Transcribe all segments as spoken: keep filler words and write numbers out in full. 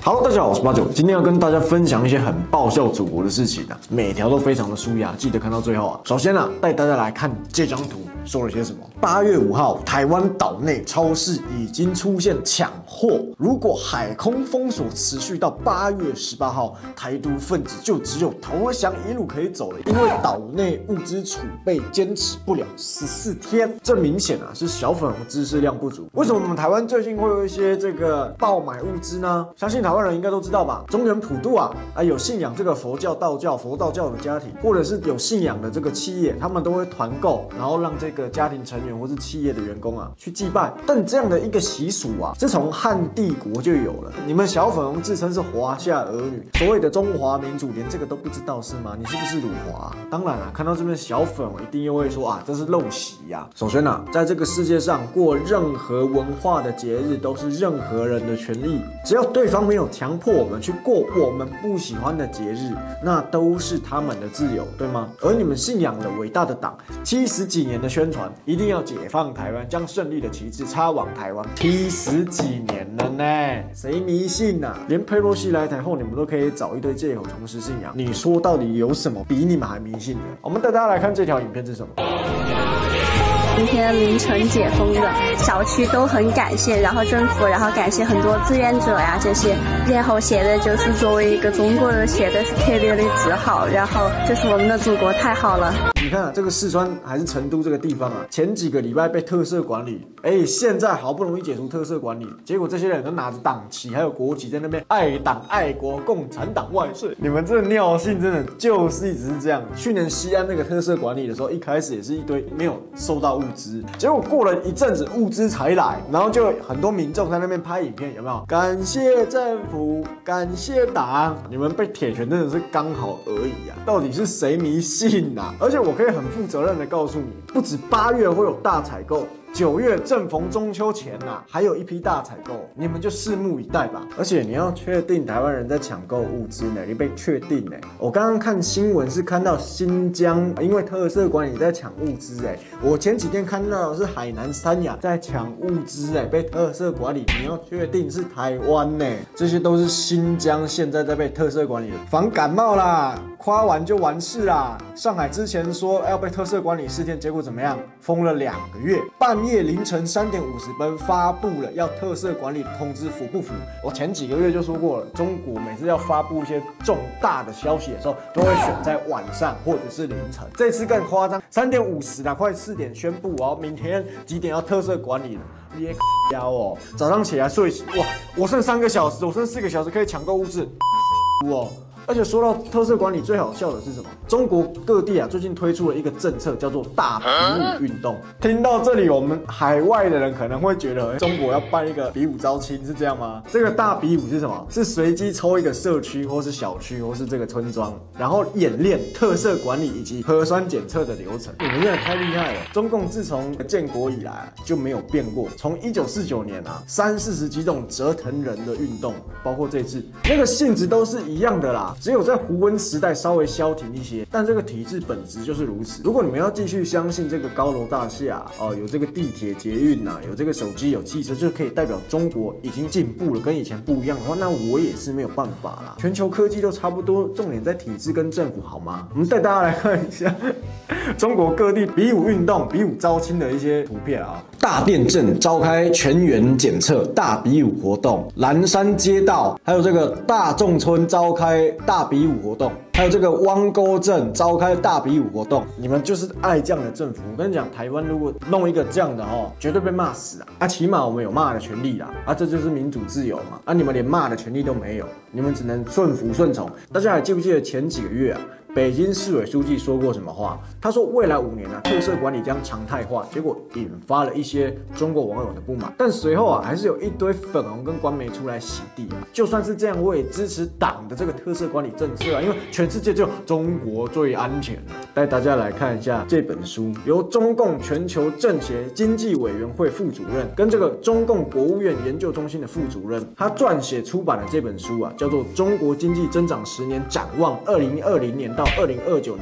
Hello， 大家好，我是八九，今天要跟大家分享一些很爆笑祖国的事情啊，每条都非常的舒压，记得看到最后啊。首先啊，带大家来看这张图说了些什么。八月五号，台湾岛内超市已经出现抢货，如果海空封锁持续到八月十八号，台独分子就只有投降一路可以走了，因为岛内物资储备坚持不了十四天，这明显啊是小粉红知识量不足。为什么我们台湾最近会有一些这个爆买物资呢？相信台湾人应该都知道吧，中原普渡啊，啊有信仰这个佛教、道教、佛道教的家庭，或者是有信仰的这个企业，他们都会团购，然后让这个家庭成员或是企业的员工啊去祭拜。但这样的一个习俗啊，是从汉帝国就有了。你们小粉红自称是华夏儿女，所谓的中华民族，连这个都不知道是吗？你是不是辱华啊？当然啊，看到这边小粉红一定又会说啊，这是陋习呀。首先啊，在这个世界上过任何文化的节日都是任何人的权利，只要对方没有强迫我们去过我们不喜欢的节日，那都是他们的自由，对吗？而你们信仰的伟大的党，七十几年的宣传，一定要解放台湾，将胜利的旗帜插往台湾，七十几年了呢，谁迷信啊？连佩洛西来台后，你们都可以找一堆借口重拾信仰，你说到底有什么比你们还迷信的？我们带大家来看这条影片是什么？ 今天凌晨解封的小区都很感谢，然后政府，然后感谢很多志愿者呀这些，然后写的就是作为一个中国人写的是特别的自豪，然后就是我们的祖国太好了。 你看啊，这个四川还是成都这个地方啊，前几个礼拜被特色管理，哎，现在好不容易解除特色管理，结果这些人都拿着党旗还有国旗在那边爱党爱国，共产党万岁！你们这尿性真的就是一直是这样。去年西安那个特色管理的时候，一开始也是一堆没有收到物资，结果过了一阵子物资才来，然后就很多民众在那边拍影片，有没有？感谢政府，感谢党，你们被铁拳真的是刚好而已啊！到底是谁迷信啊？而且我可以很负责任的告诉你，不止八月会有大采购。九月正逢中秋前啊，还有一批大采购，你们就拭目以待吧。而且你要确定台湾人在抢购物资呢，你被确定呢。我刚刚看新闻是看到新疆因为特色管理在抢物资哎，我前几天看到的是海南三亚在抢物资哎，被特色管理。你要确定是台湾呢，这些都是新疆现在在被特色管理的。防感冒啦，夸完就完事啦。上海之前说要被特色管理四天，结果怎么样？封了两个月。半夜凌晨三点五十分发布了要特色管理的通知，符不符？我前几个月就说过了，中国每次要发布一些重大的消息的时候，都会选在晚上或者是凌晨。这次更夸张，三点五十啦，快四点宣布哦，明天几点要特色管理了。你也妖哦，早上起来睡醒，哇，我剩三个小时，我剩四个小时可以抢购物资，哦。而且说到特色管理，最好笑的是什么？中国各地啊，最近推出了一个政策，叫做大比武运动。听到这里，我们海外的人可能会觉得，中国要办一个比武招亲，是这样吗？这个大比武是什么？是随机抽一个社区，或是小区，或是这个村庄，然后演练特色管理以及核酸检测的流程。你们真的太厉害了！中共自从建国以来啊，就没有变过。从一九四九年啊，三四十几种折腾人的运动，包括这次，那个性质都是一样的啦。只有在胡温时代稍微消停一些，但这个体制本质就是如此。如果你们要继续相信这个高楼大厦哦，有这个地铁、捷运呐，有这个手机、有汽车，就可以代表中国已经进步了，跟以前不一样的话，那我也是没有办法啦。全球科技都差不多，重点在体制跟政府，好吗？我们带大家来看一下中国各地比武运动、比武招亲的一些图片啊。大店镇召开全员检测大比武活动，蓝山街道还有这个大众村召开大比武活动，还有这个汪沟镇召开大比武活动。你们就是爱这样的政府。我跟你讲，台湾如果弄一个这样的哦，绝对被骂死啊！啊，起码我们有骂的权利啦！啊，这就是民主自由嘛！啊，你们连骂的权利都没有，你们只能顺服顺从。大家还记不记得前几个月啊？北京市委书记说过什么话？他说未来五年啊，特色管理将常态化，结果引发了一些中国网友的不满。但随后啊，还是有一堆粉红跟官媒出来洗地啊。就算是这样，我也支持党的这个特色管理政策啊，因为全世界只有中国最安全。带大家来看一下这本书，由中共全球政协经济委员会副主任跟这个中共国务院研究中心的副主任，他撰写出版的这本书啊，叫做《中国经济增长十年展望（二零二零年到二零二九年）》。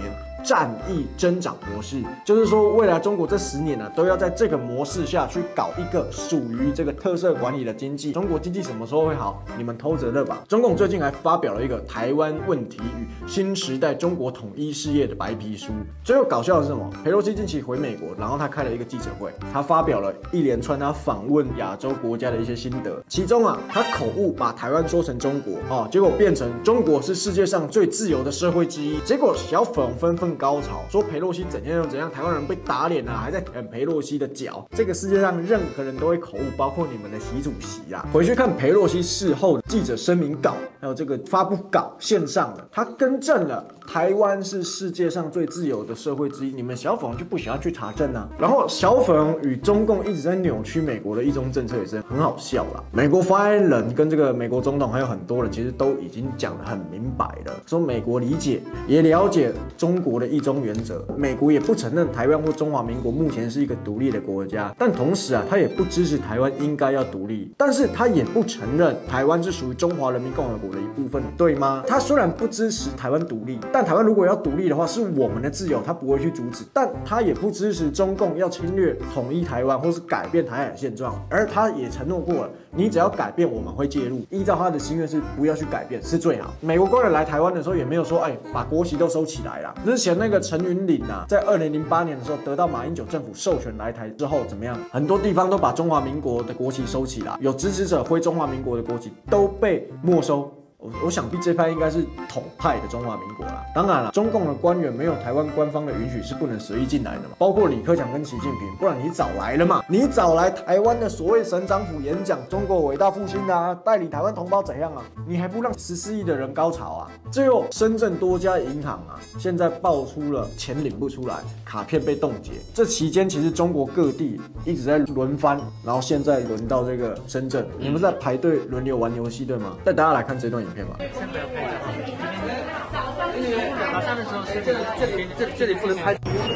战役增长模式，就是说未来中国这十年呢、啊，都要在这个模式下去搞一个属于这个特色管理的经济。中国经济什么时候会好？你们偷着乐吧。中共最近还发表了一个台湾问题与新时代中国统一事业的白皮书。最后搞笑的是什么？裴洛西近期回美国，然后他开了一个记者会，他发表了一连串他访问亚洲国家的一些心得。其中啊，他口误把台湾说成中国哦，结果变成中国是世界上最自由的社会之一。结果小粉红纷纷高潮，说裴洛西怎样又怎样，台湾人被打脸啊，还在舔裴洛西的脚。这个世界上任何人都会口误，包括你们的习主席啊。回去看裴洛西事后记者声明稿，还有这个发布稿线上了，他更正了台湾是世界上最自由的社会之一。你们小粉红就不想要去查证啊？然后小粉红与中共一直在扭曲美国的一中政策，也是很好笑啦。美国发言人跟这个美国总统还有很多人，其实都已经讲得很明白了，说美国理解也了解中国的一中原则，美国也不承认台湾或中华民国目前是一个独立的国家，但同时啊，他也不支持台湾应该要独立，但是他也不承认台湾是属于中华人民共和国的一部分，对吗？他虽然不支持台湾独立，但台湾如果要独立的话，是我们的自由，他不会去阻止，但他也不支持中共要侵略统一台湾或是改变台海现状，而他也承诺过了，你只要改变，我们会介入。依照他的心愿是不要去改变是最好。美国官员来台湾的时候也没有说，哎，把国旗都收起来啦。之前那个陈云林啊，在二零零八年的时候得到马英九政府授权来台之后，怎么样？很多地方都把中华民国的国旗收起来，有支持者挥中华民国的国旗都被没收。我, 我想必这派应该是统派的中华民国啦。当然了，中共的官员没有台湾官方的允许是不能随意进来的嘛。包括李克强跟习近平，不然你早来了嘛。你早来台湾的所谓省长府演讲中国伟大复兴啊，带领台湾同胞怎样啊？你还不让十四亿的人高潮啊？最后，深圳多家银行啊，现在爆出了钱领不出来，卡片被冻结。这期间其实中国各地一直在轮番，然后现在轮到这个深圳，你们在排队轮流玩游戏对吗？带大家来看这段影片吧。 先不要拍照，因为早上的时候是这这里这这里不能拍。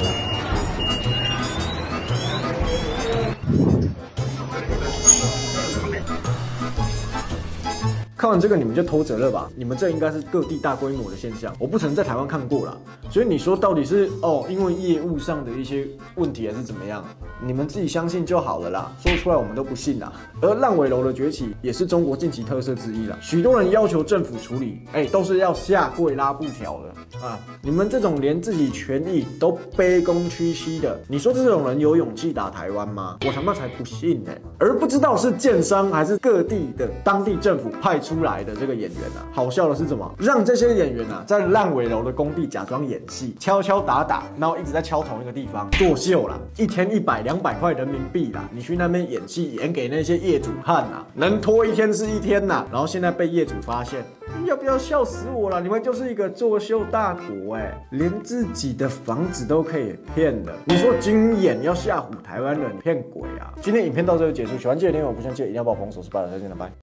看完这个你们就偷责了吧？你们这应该是各地大规模的现象，我不曾在台湾看过啦。所以你说到底是哦，因为业务上的一些问题还是怎么样？你们自己相信就好了啦，说出来我们都不信啦。而烂尾楼的崛起也是中国近期特色之一啦。许多人要求政府处理，哎、欸，都是要下跪拉布条的啊！你们这种连自己权益都卑躬屈膝的，你说这种人有勇气打台湾吗？我他妈才不信呢、欸！而不知道是建商还是各地的当地政府派出出来的这个演员啊，好笑的是什么？让这些演员啊在烂尾楼的工地假装演戏，敲敲打打，然后一直在敲同一个地方作秀啦，一天一百两百块人民币啦，你去那边演戏，演给那些业主看啊，能拖一天是一天呐、啊。然后现在被业主发现，要不要笑死我了？你们就是一个作秀大国哎、欸，连自己的房子都可以骗了。你说军演要吓唬台湾人，骗鬼啊！今天影片到这就结束，喜欢记得点我不想记得一定要帮我封锁，是吧？再见了，拜。